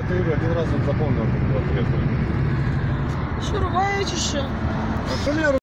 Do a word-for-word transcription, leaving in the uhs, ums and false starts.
четыре, один раз он запомнил, как было трезвый. Що рває чи що? А то я